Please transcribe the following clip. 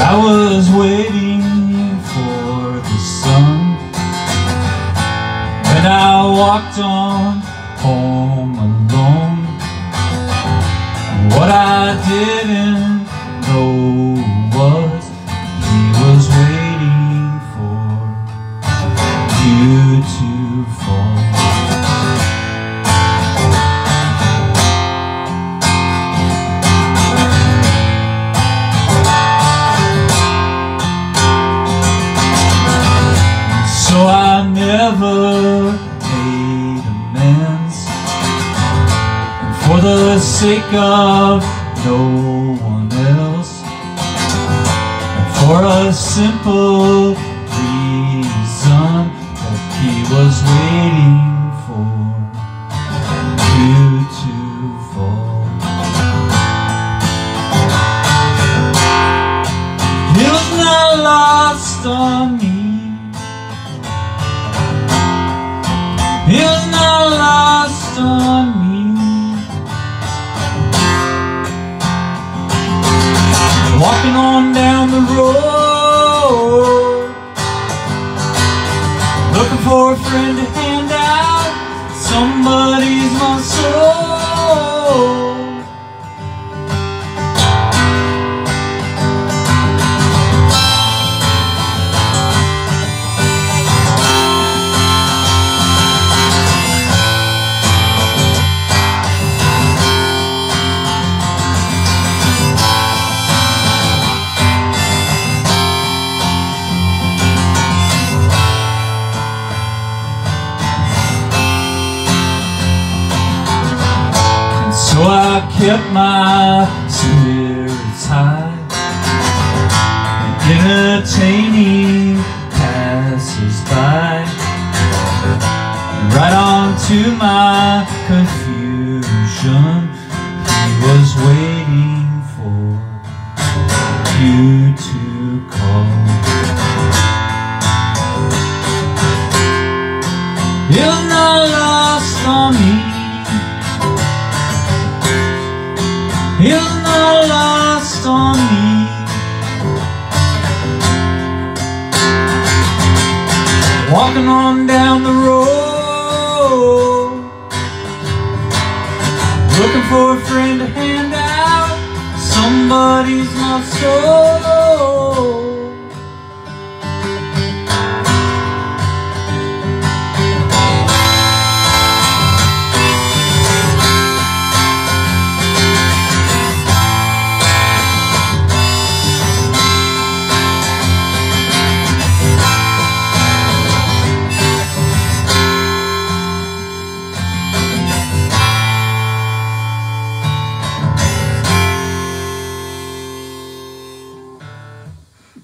I was waiting for the sun when I walked on home alone. What I didn't know was he was waiting for you to fall. So I never made amends, and for the sake of no one else, and for a simple reason that he was waiting for you to fall. He was not lost on me. He was not lost on me. Walking on down the road, looking for a friend to hand out. Somebody's my soul. So I kept my spirits high, entertaining passers-by, and right on to my confusion, he was waiting for you to call. You're not lost on me. You're not lost on me. Walking on down the road, looking for a friend to hand out. Somebody's my soul.